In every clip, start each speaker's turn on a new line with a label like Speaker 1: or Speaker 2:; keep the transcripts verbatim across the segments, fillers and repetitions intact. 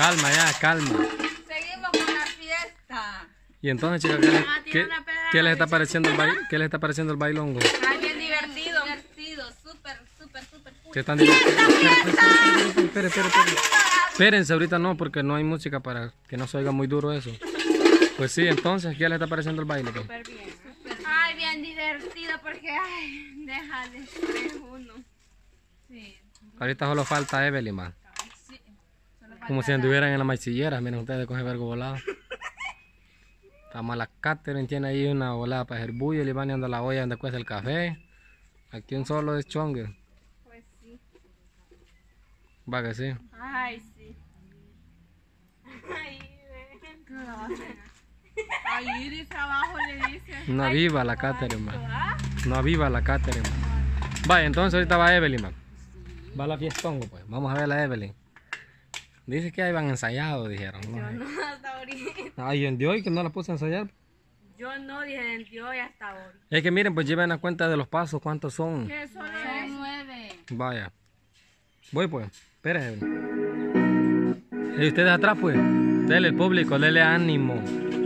Speaker 1: calma ya, calma.
Speaker 2: Seguimos con la fiesta.
Speaker 1: Y entonces, chicas, ¿qué, le- qué, qué les está pareciendo el baile, qué les está pareciendo el bailongo?
Speaker 2: Está bien divertido. Divertido, súper, súper, súper.
Speaker 1: ¿Qué están divirtiendo? Esperen, esperen, esperen. Espérense, ahorita no, porque no hay música para que no se oiga muy duro eso. Pues sí, entonces, ¿qué les está pareciendo el baile? Pues?
Speaker 2: Súper bien. Ay, bien divertido porque, ay, deja de ser uno. Sí.
Speaker 1: Ahorita solo falta Evelyn, man.
Speaker 2: Sí. Solo falta
Speaker 1: Como si
Speaker 2: la-
Speaker 1: anduvieran en la maicillera, miren ustedes, coge vergo volado. Está mala Catherine, tiene ahí una volada para hacer bullo, le van anda la olla donde cuesta el café. Aquí un solo es chongue.
Speaker 2: Pues sí.
Speaker 1: Va que sí.
Speaker 2: Ay, sí. Ay, ve. Ay, dice abajo le dice.
Speaker 1: No
Speaker 2: Ay,
Speaker 1: aviva la Catherine, man.
Speaker 2: ¿ah?
Speaker 1: No aviva la Catherine, man. Vaya, entonces ahorita va Evelyn, man. Va la fiestongo, pues. Vamos a ver a la Evelyn. Dice que ahí van ensayados, dijeron. No
Speaker 2: Yo
Speaker 1: sé.
Speaker 2: no, hasta ahorita.
Speaker 1: Ay, en de hoy que no la puse a ensayar.
Speaker 2: Yo no dije en Dios y hasta hoy.
Speaker 1: Es que miren, pues lleven a cuenta de los pasos, cuántos son.
Speaker 2: ¿Qué son? Son nueve.
Speaker 1: Vaya. Voy pues. Espérense. Y ustedes atrás pues. Dele el público, dele ánimo.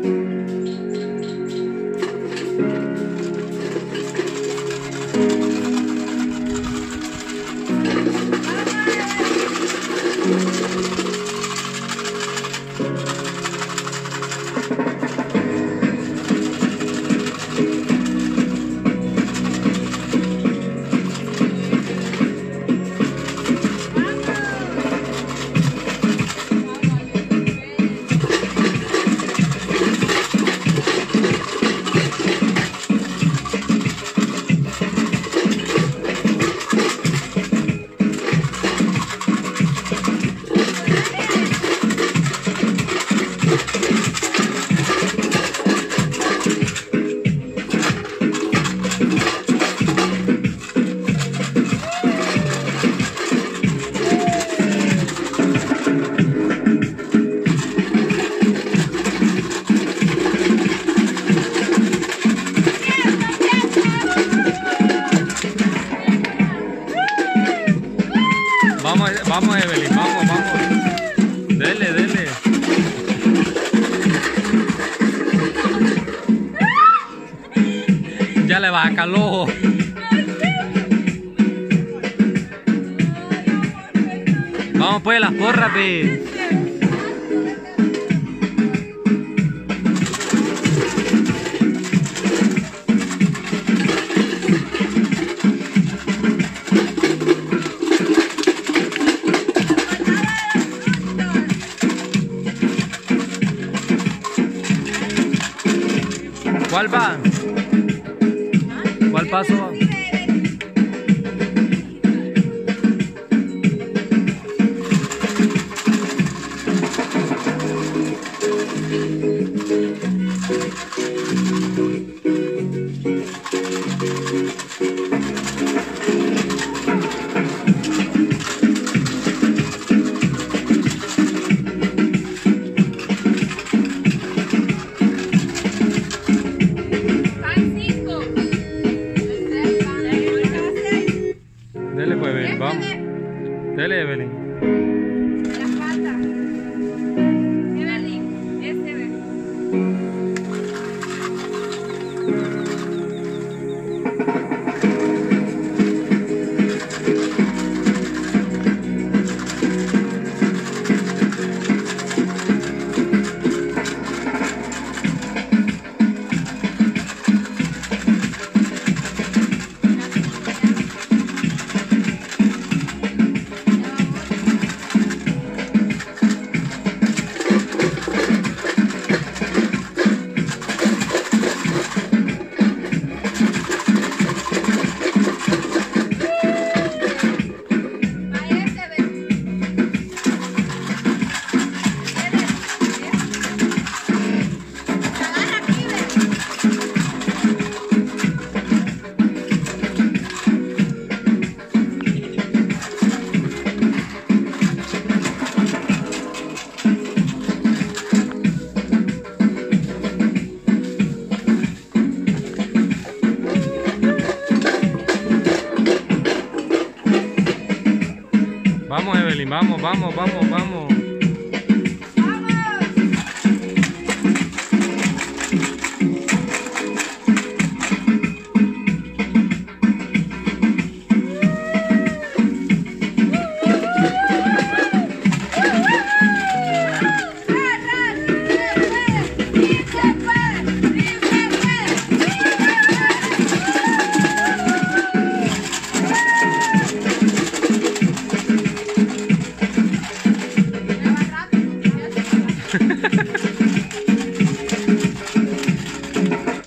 Speaker 1: Vamos, vamos Evelyn, vamos, vamos. Dele, dele. Ya le baja calor. Vamos pues las porras, pe. ¿Cuál va? ¿Cuál paso va? Dele pues Evelyn, vamos. Dele Evelyn.
Speaker 2: La falta. Evelyn, ese ve.
Speaker 1: Vamos Evelyn, vamos, vamos, vamos, vamos.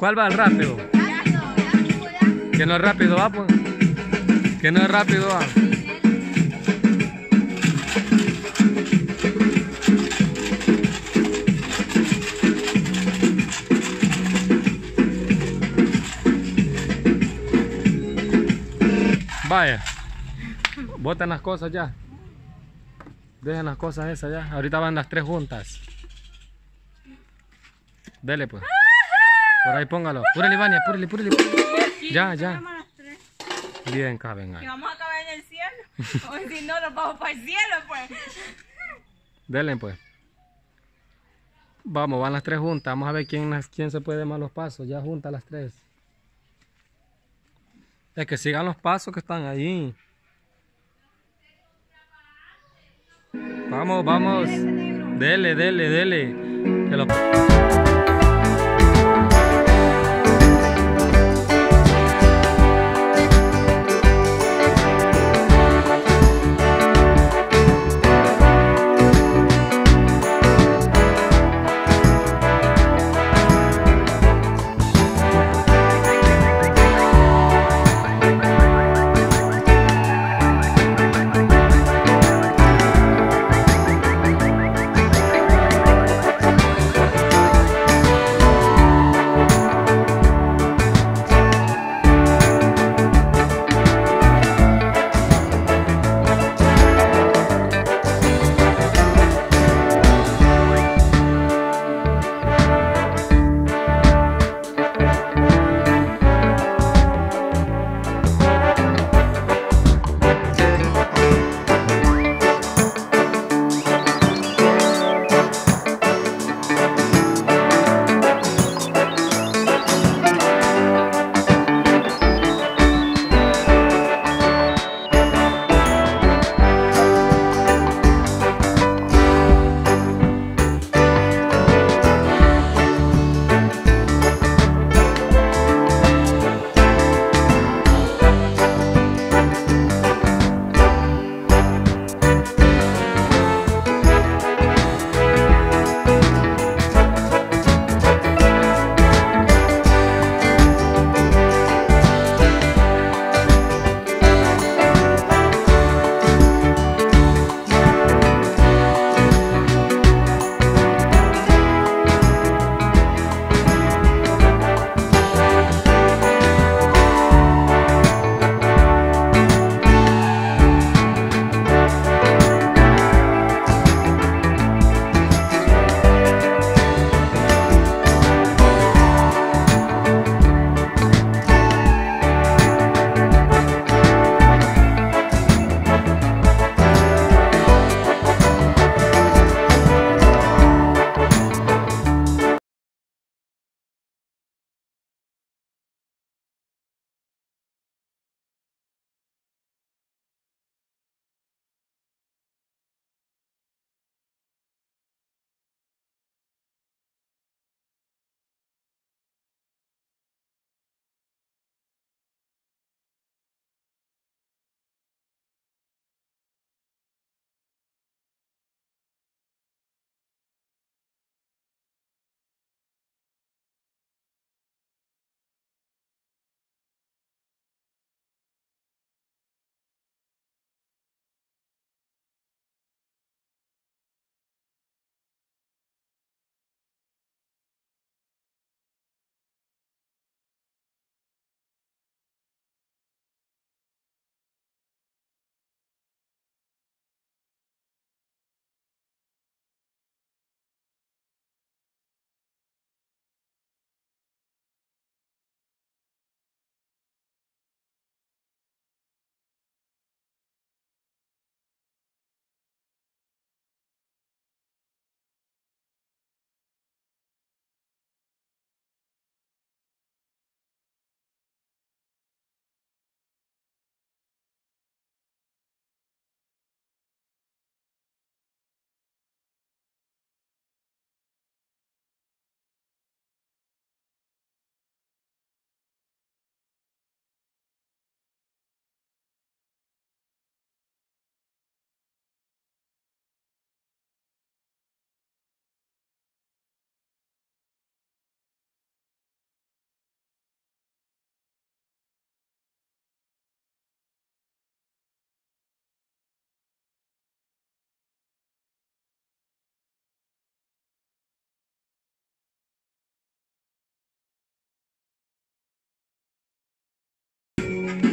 Speaker 1: ¿Cuál va el rápido?
Speaker 2: Rápido, ya, ya.
Speaker 1: Que no es rápido, va pues. Que no es rápido, va. Vaya. Boten las cosas ya. Dejen las cosas esas ya. Ahorita van las tres juntas. Dele pues. Por ahí póngalo. Púrele, Ivania, púrele, púrele. Ya, ya. Bien, caben
Speaker 2: Que
Speaker 1: ahí.
Speaker 2: vamos a acabar en el cielo. O si no, nos vamos para el cielo, pues.
Speaker 1: Dele pues. Vamos, van las tres juntas. Vamos a ver quién, quién se puede más los pasos. Ya juntas las tres. Es que sigan los pasos que están ahí. Vamos, vamos. Dele, dele, dele. Que lo...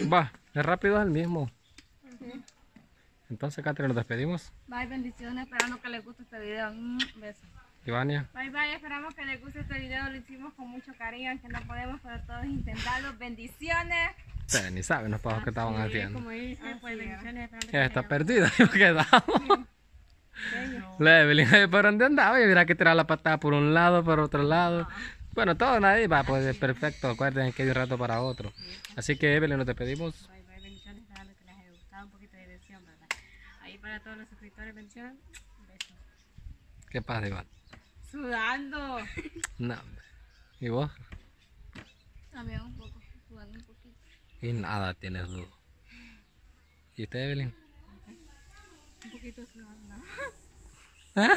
Speaker 1: Va, es rápido, es el mismo. Entonces, Catherine, nos despedimos.
Speaker 2: Bye, bendiciones, esperando que les guste este video. Mm, besos.
Speaker 1: Ivania.
Speaker 2: Bye, bye, esperamos que les guste este video. Lo hicimos con mucho cariño, aunque no podemos, pero todos intentarlo. Bendiciones.
Speaker 1: Ustedes ni saben los pagos que estaban
Speaker 2: Sí,
Speaker 1: haciendo.
Speaker 2: como dice, pues bendiciones. esperando que
Speaker 1: Ya está
Speaker 2: tengan-
Speaker 1: perdida, yo quedamos. La Evelyn, ¿por dónde andaba? Oye, mira que tirar la patada por un lado, por otro lado. Bueno, todo nadie va, pues perfecto. Acuérdense que hay un rato para otro. Así que, Evelyn, nos despedimos.
Speaker 2: Bye, bye, bendiciones, esperando que les haya gustado un poquito de diversión, ¿verdad? Ahí para todos los suscriptores, bendiciones. Besos.
Speaker 1: ¿Qué pasa, Iván?
Speaker 2: Sudando.
Speaker 1: No, hombre. ¿Y vos?
Speaker 2: También un poco, sudando un poquito.
Speaker 1: Y nada tienes duda. ¿Y usted, Evelyn?
Speaker 2: Un poquito sudando.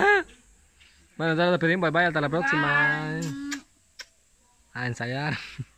Speaker 1: Bueno, entonces nos despedimos. Bye bye. Hasta la próxima. A ensayar.